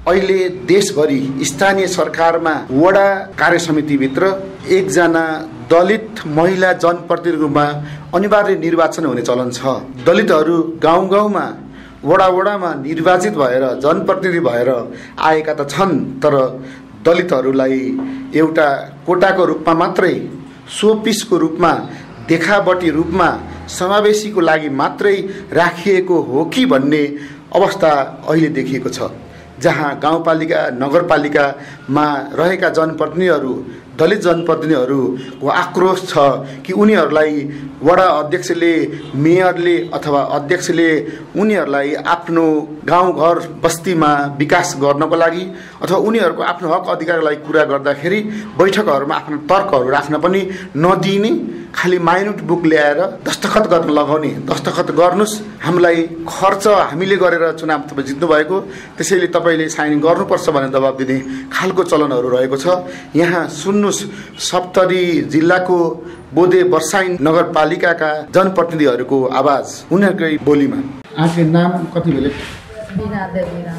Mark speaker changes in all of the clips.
Speaker 1: अहिले देशभरि स्थानीय सरकारमा वडा कार्य समितिभित्र एकजना दलित महिला जनप्रतिनिधिमा अनिवार्य निर्वाचन हुने चलन छ। दलितहरू गाउँ गाउँमा वडा वडामा निर्वाचित भएर जनप्रतिनिधि भएर आएका त छन्, तर दलितहरूलाई एउटा कोटाको रूपमा मात्रै, सोपिसको रूपमा, देखावटी रूपमा, समावेशीको लागि मात्रै राखिएको हो कि भन्ने अवस्था अहिले देखिएको छ, जहाँ गाउँपालिका नगरपालिकामा रहेका जनप्रतिनिधिहरू, दलित जनप्रतिनिधिहरूको आक्रोश छ कि उनीहरूलाई वडा अध्यक्षले, मेयरले अथवा अध्यक्षले उनीहरूलाई आफ्नो गाउँघर बस्तीमा विकास गर्नको लागि अथवा उनीहरूको आफ्नो हक अधिकारको लागि कुरा गर्दाखेरि बैठकहरूमा आफ्नो तर्कहरू राख्न पनि नदिने, खालि माइन्युट बुक ल्याएर दस्तखत गर्न लगाउने, दस्तखत गर्नुस्, हामीलाई खर्च हामीले गरेर चुनाव तपाईँ जित्नु भएको, त्यसैले तपाईँले साइन गर्नुपर्छ भनेर दबाब दिने खालको चलनहरू रहेको छ। यहाँ सुन्नुहोस्, सप्तरी जिल्लाको बोधे वर्षाइन नगरपालिकाका जनप्रतिनिधिहरूको आवाज उनीहरूकै बोलीमा। आके नाम कति भेले?
Speaker 2: बिना देवी राम,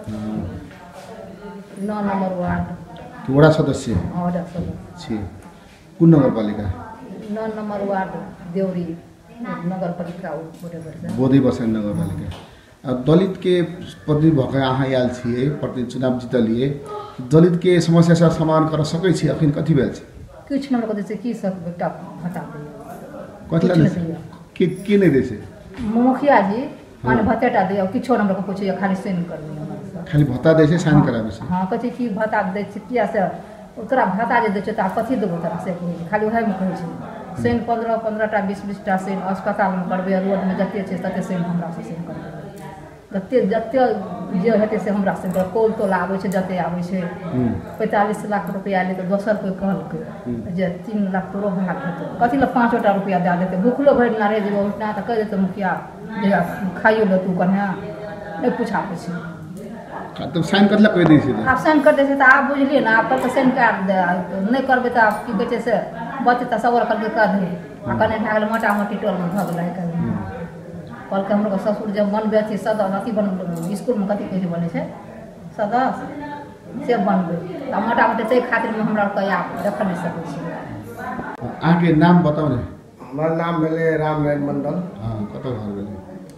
Speaker 2: 9 नंबर वार्ड,
Speaker 1: वडा सदस्य छी। कुन नगरपालिका?
Speaker 2: 9 नंबर वार्ड, देउरी नगरपालिका
Speaker 1: बोधे वर्षाइन नगरपालिका। दलित के प्रतिनिधि भएका अहाँ आयल छिए, प्रतिनिधि चुनाव जितलिए, दलित के समस्या सब समाधान कर सकै छी? अखन कथि भेल छै?
Speaker 2: किछ न करै छै, की सब बेटा हटा दे।
Speaker 1: कथला के नै दै छै?
Speaker 2: मुखिया जी माने भत्ता दे, किछो न हमरा पूछे, खाली साइन कर दियो।
Speaker 1: खाली भत्ता दै छै, साइन कराबै छै।
Speaker 2: हां, कथि की भत्ता दै छै, किया से तोरा भत्ता जे दै छै त कथि देबो तोरा से? खाली वही में कहै छै साइन 15 टा 20 टा साइन अस्पताल में करबे, रोड में जते छै तते साइन हमरा से साइन करबे, जते जे हेतै से हमरा से कॉल तो आबै छै, जते आबै छै। 45 लाख रुपया ले तो दोसर कोई कहलकै जे 3 लाख तोरो भाग हेतै, कथि ल 5 रुपया दे देतै? भूखलो भरि ना रह जेबो उठना त कह देतै मुखिया जे खाइयो ले तू कन्या, नहीं पूछा पूछी
Speaker 1: तो साइन करला कह दै छै।
Speaker 2: आप साइन कर दै छै त आप बुझलिए ना, आप तो साइन कर दे, नहीं करबे त आप की कहै छै से बच्चे त सबर करके कह दे, आ कने भए गेल मोटा मोटी टोल में भ गेलै। कल के हमरो ससुर जब बनबे थी सदस्य अथी बन स्कूल में कथी कहै छै बने छै सदस्य से बनबे, त मोटा मोटी से खातिर में हमरा कह आप देख नहीं सकै छी।
Speaker 1: आके नाम बताउ ने।
Speaker 3: हमर नाम भेले रामनारायण मंडल।
Speaker 1: हां, कतौ घर भेले?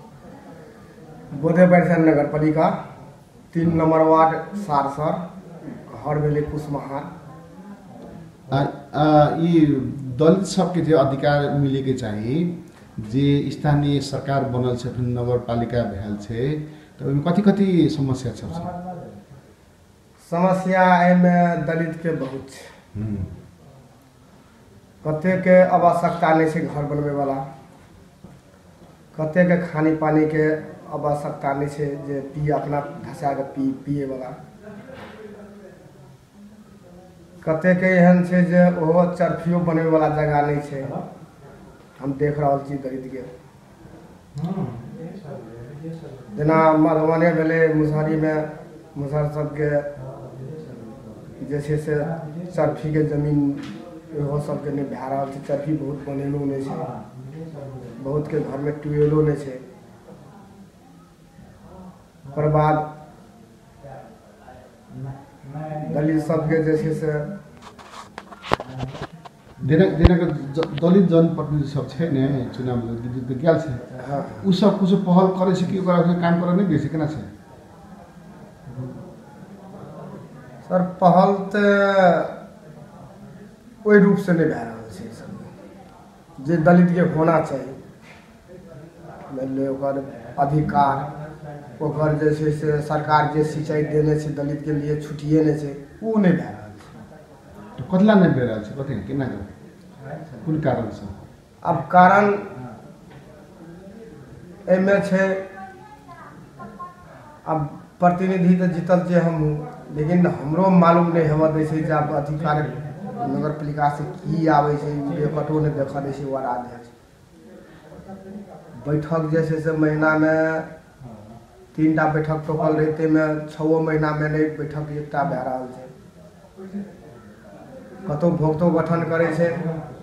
Speaker 3: बोधे वर्षाइन नगरपालिका, 3 नंबर वार्ड, सारसर, घर भेले कुशमहार।
Speaker 1: ई दलित सबके थियो अधिकार मिले के चाहिए, जे स्थानीय सरकार बनल छै, नगरपालिका भेल छै, त ओहिमे कथि कथि समस्या सब छै?
Speaker 3: समस्या एमे दलित के बहुत छै। कते के आवश्यकता नहीं छै घर बनबे वाला, कते के खानी पानी के आवश्यकता नहीं छै जे पिए अपना धसा के पिए वाला, कते के एहन छै जे ओहो चरफियो बनबे वाला जगह नहीं छै। हम देख रहा छी दलित के जेना मधुबनी भेले, मुसहरी में मुसहर सबके जे छै से चरफी के जमीन ओहो सबके नहीं भए रहल छै। चरफी बहुत बनेलो नहीं छै, बहुत के घर में ट्यूबवेलो नहीं छै। ओकर बाद दलित सबके जे छै से
Speaker 1: दलित जनप्रतिनिधि सब छै ने चुनाव गेल छै, उ सब कुछ पहल करे छै कि ओकरा काम करे नहीं दै छै? केना छै
Speaker 3: सर? पहल तो ओहि रूप से नहीं भए रहल छै सब जे दलित के होना चाहिए, मतलब ओकर अधिकार, ओकर जे छै से सरकार जे सिंचाई देने छै दलित के लिए छुट्टिए नहीं छै, उ नहीं भए रहल छै।
Speaker 1: तो कतला नहीं भए रहल छै? कथि केना कोन कारण से?
Speaker 3: अब कारण एमे छै, अब प्रतिनिधि तो जीतल छै हम, लेकिन हमरो मालूम नहीं हवा दै छै जे अब अधिकार नगरपालिका से की आबै छै, बेकटो नहीं देखा दै छै वार्ड अध्यक्ष। बैठक जे छै से महीना में 3 टा बैठक टोकल रहते में 6 महीना में नहीं बैठक एकटा भए रहल छै। कतौ भोक्तो गठन करे छै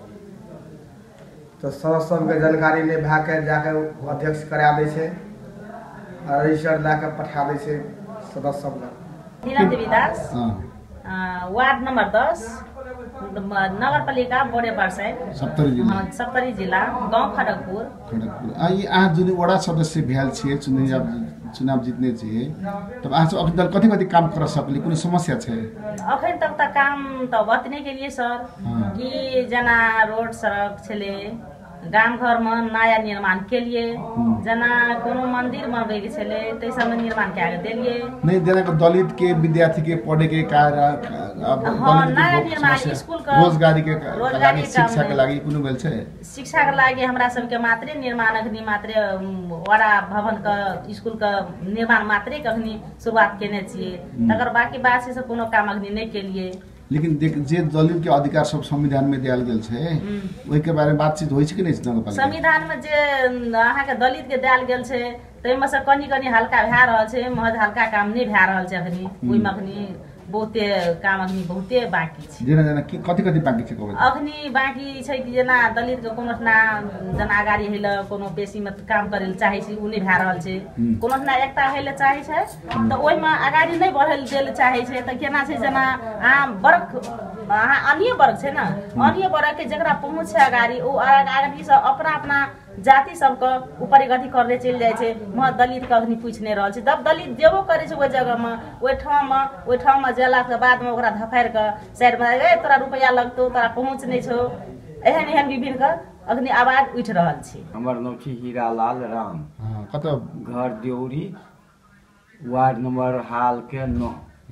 Speaker 3: तो सदस्य सबके जानकारी नहीं भए के जाके अध्यक्ष करा दै छै, रजिस्टर ला के पठा दै छै सदस्य सब लग।
Speaker 4: नीलम देवी दास वार्ड नंबर 10 नगरपालिका बोर्डे पर्सेन सप्तरी जिला गांव खड़गपुर।
Speaker 1: आज जुन वडा सदस्य भ्याल छे चुनाव जीतने छे तब आज अखन तक कथी काम कर सकली कोनो समस्या छे?
Speaker 4: अखन तक त काम त बतने के लिए सर कि जना रोड सड़क छले गाम घर में नया निर्माण के लिए जना कोनो मंदिर बनबे के छले तै सब में निर्माण के देलिए
Speaker 1: नहीं जना को दलित के विद्यार्थी के पढ़े के कार्य
Speaker 4: नया निर्माण स्कूल का
Speaker 1: रोजगारी के शिक्षा के लागि कुनु भेल छै?
Speaker 4: शिक्षा के लागि हमरा सब के मात्रे निर्माण अखनी मात्रे वडा भवन का स्कूल का निर्माण मात्रे अखनी शुरुआत केने छिए तकर बाकी बात से कोनो काम अखनी नहीं के लिए।
Speaker 1: लेकिन जे दलित के अधिकार सब संविधान में दिया गेल छै ओहि के बारे में बातचीत होई छै कि नहीं नगरपालिका?
Speaker 4: संविधान में जे अहाँ के दलित के दिया गेल छै तै में से कनी हल्का भए रहल छै महज हल्का काम नहीं भए रहल छै अखनी ओहि में अखनी बहुते काम अखनी बहुते बाकी छै।
Speaker 1: जना की कथि बाकी छै कहबै?
Speaker 4: अखनी बाकी छै कि जना दलित के कोनो ना जना अगाडि हेले कोनो बेसी में काम करे चाहे छै उ नहीं भए रहल छै कोनो ना एकता हेले चाहे छै त ओइ में अगाडि नहीं बढ़ल देल चाहे छै त केना छै जना वर्ग अन्य वर्ग छै ना अन्य वर्ग के जकरा पहुँच छै अगाडि ओ अगाडि से अपना जाति सबके ऊपर गति करले चल जाय छै म दलित के अखनी पूछ नहीं रहल छै जब दलित जेबो करे छै ओइ जगह में ओइ ठाम में जेला के बाद में ओकरा धफार के साइड में ए तोरा रुपया लगतो तोरा पहुँच नहीं छौ एहन विभिन्न के अखनी आवाज उठ रहल छै।
Speaker 5: हमर नाम छी हीरालाल राम
Speaker 1: कत
Speaker 5: घर देउरी वार्ड नंबर हाल के 9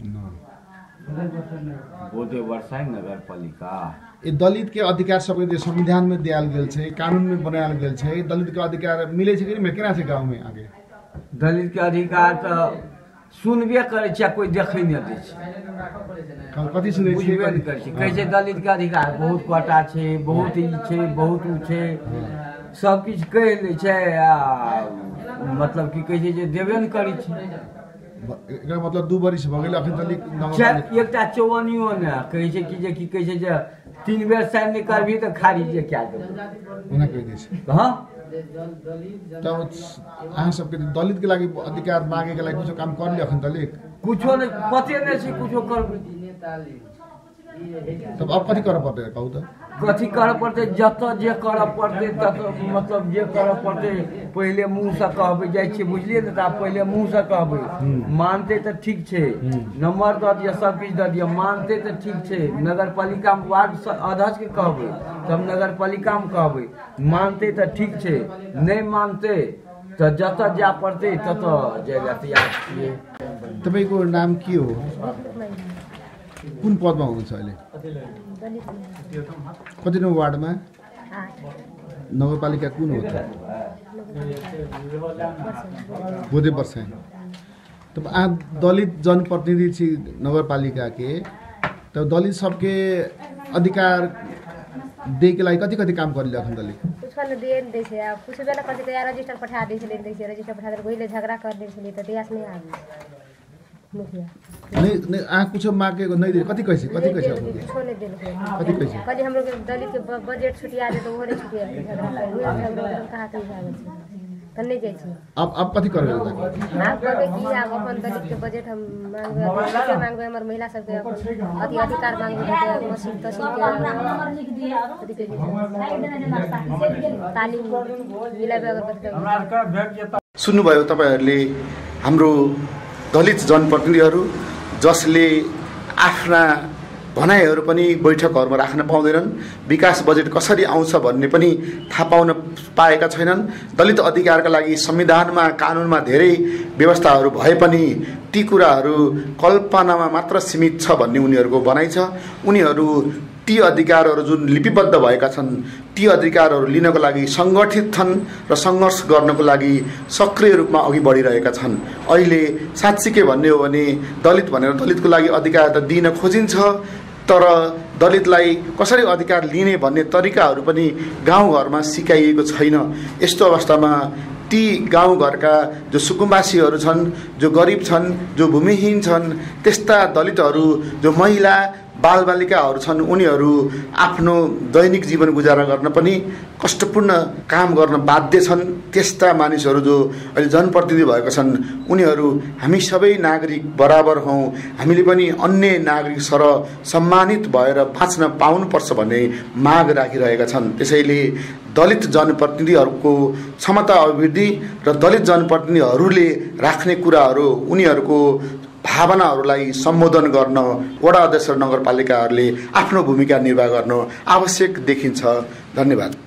Speaker 5: बोधे वर्षा नगरपालिका।
Speaker 1: ये दलित के अधिकार सब संविधान में दियाल गेल छै कानून में बनायल गेल छै दलित के अधिकार मिले छै कि नहीं केना छै गांव में आगे?
Speaker 5: दलित के अधिकार तो सुनबे करे छै कोई देखे नहीं दे छै
Speaker 1: कथि सुनै छै
Speaker 5: कहै छै दलित के अधिकार बहुत कोटा छै बहुत ई छै बहुत उ छै सब किछ कह ले छै मतलब की कहै छै जे देबे न करै छै
Speaker 1: एकरा मतलब 2 बरिस भ गेल अखन तक
Speaker 5: एकटा चौवनियो ने कहै छै कि जे की कहै छै जे 3 बेर साइन नहीं करबी तो खारिज क्या देबो
Speaker 1: ओना कह दै छै। हां तब अहाँ सबके दलित के लागि अधिकार मांगे के लागि कुछ काम कर ले अखन दलित
Speaker 5: कुछो नहीं पते नहीं छै कुछो करबे
Speaker 1: तब अब कथि कर पड़ते कहू त
Speaker 5: कथी कर पड़ते जत जे कर पड़ते तत मतलब जे कर पड़ते पहले मुंह से कहबे जाय छी बुझलिए न त पहले मुंह से कहबे मानते त ठीक छै नंबर द दिया सब कुछ द दिया मानते त ठीक छै नगरपालिका में वार्ड अध्यक्ष के कहबे तब नगरपालिका में कहबे मानते त ठीक छै नहीं मानते तो जत जा पड़ते तत जाय तैयार छिए।
Speaker 1: तपाईको नाम के हो कुन पद में हुनुहुन्छ अहिले? कति नम्बर वार्ड में?
Speaker 6: 8
Speaker 1: नगरपालिका कुन हो त? बोधे वर्षा। तब आ दलित जनप्रतिनिधि छी नगरपालिका के तो दलित सबके अधिकार दे के लागि कति काम करले अखन दलित?
Speaker 6: कुछ न दे दै छै आ कुछ बेला कथि के रजिस्टर पठा दै छै रजिस्टर पठा दे ओइले झगड़ा कर दै छै त देश नहीं आबे मुखिया
Speaker 1: नहीं आ कुछ मांगे नहीं दे कथि कहै छै
Speaker 6: कुछ नहीं देल
Speaker 1: कथि कहै छै
Speaker 6: कथि हम लोग दलित के बजट छुटिया दे तो ओरे छुटिया झगड़ा कहा के हिसाब से त नहीं जाय छै।
Speaker 1: अब कथि करबे
Speaker 6: आप कहबे कि आप अपन दलित के बजट हम मांगबे हमर महिला सब के अपन अधिकार मांगबे मशीन तहसील के तालिम मिलाबे अगर
Speaker 1: सुन्नुभयो तपाईहरुले हाम्रो दलित जनप्रतिनिधिहरू जसले आफ्ना भनाइहरू पनि बैठकहरूमा राख्न पाउँदैनन् विकास बजेट कसरी आउँछ भन्ने पनि थाहा पाउन पाएका छैनन् दलित अधिकारका लागि संविधानमा कानुनमा धेरै व्यवस्थाहरू भए पनि ती कुराहरू कल्पनामा मात्र सीमित छ भन्ने उनीहरूको भनाइ छ। उनीहरू ती अधिकारहरू जुन लिपिबद्ध भएका छन् ती अधिकारहरू लिनको लागि संगठित छन् र सङ्घर्ष गर्नको लागि सक्रिय रूपमा अघि बढिरहेका छन्। अहिले साच्चै भन्ने हो भने दलित भनेर दलितको लागि अधिकार त दिन खोजिन्छ तर दलितलाई कसरी अधिकार लिने भन्ने तरिकाहरू पनि गाउँघरमा सिकाइएको छैन। यस्तो अवस्थामा ती गाउँघरका जो सुकुम्बासीहरू छन् जो गरिब छन् जो भूमिहीन छन् त्यस्ता दलितहरू जो महिला बालबालिकाहरू छन् उनीहरू आफ्नो दैनिक जीवन गुजारा गर्न पनि कष्टपूर्ण काम गर्न बाध्य छन्। त्यस्ता मानिसहरू जो अहिले जनप्रतिनिधि भएका छन् उनीहरू हामी सबै नागरिक बराबर हौँ, हामीले पनि अन्य नागरिक सरह सम्मानित भएर बाँच्न पाउनुपर्छ भन्ने माग राखिरहेका छन्। त्यसैले दलित जनप्रतिनिधिहरूको क्षमता अभिवृद्धि र दलित जनप्रतिनिधिहरूले राख्ने कुराहरू उनीहरूको भावनाहरूलाई सम्बोधन गर्न वडा अध्यक्ष नगरपालिकाहरूले आफ्नो भूमिका निर्वाह गर्न आवश्यक देखिन्छ। धन्यवाद।